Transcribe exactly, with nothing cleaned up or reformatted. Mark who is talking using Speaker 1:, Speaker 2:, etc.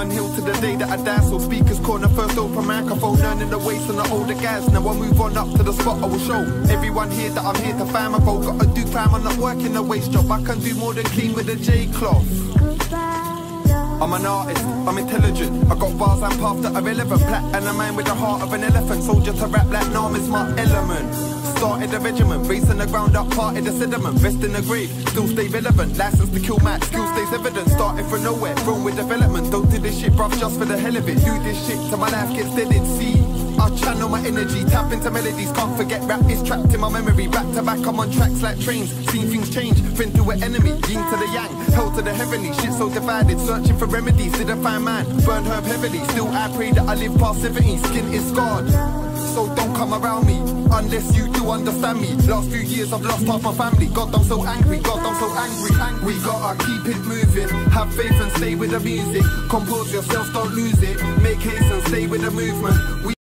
Speaker 1: downhill to the day that I die. So speakers corner first, open microphone, earning the waste on the older guys. Now I move on up to the spot I will show everyone here that I'm here to find my goal. Gotta do crime, I'm not working a waste job. I can do more than clean with a J cloth. I'm an artist, I'm intelligent, I got bars and paths that are relevant. Black and a man with the heart of an elephant. Soldier to rap like Nam is my element. Started the regiment, racing the ground up, parted the sediment. Rest in the grave, still stay relevant. License to kill Matt, skill stays evident. Started from nowhere, grown with development. Don't do this shit bruv just for the hell of it. Do this shit till my life gets dead in sea. I channel my energy, tap into melodies. Can't forget rap is trapped in my memory. Back to back, I'm on tracks like trains. Seen things change, friend to an enemy. Yin to the yang, hell to the heavenly. Shit so divided, searching for remedies. Didn't find man, burned herb heavily. Still I pray that I live past seventy. Skin is scarred, so don't come around me unless you do understand me. Last few years I've lost half my family. God, I'm so angry, God, I'm so angry, angry. We gotta keep it moving, have faith and stay with the music. Compose yourself, don't lose it. Make haste and stay with the movement. We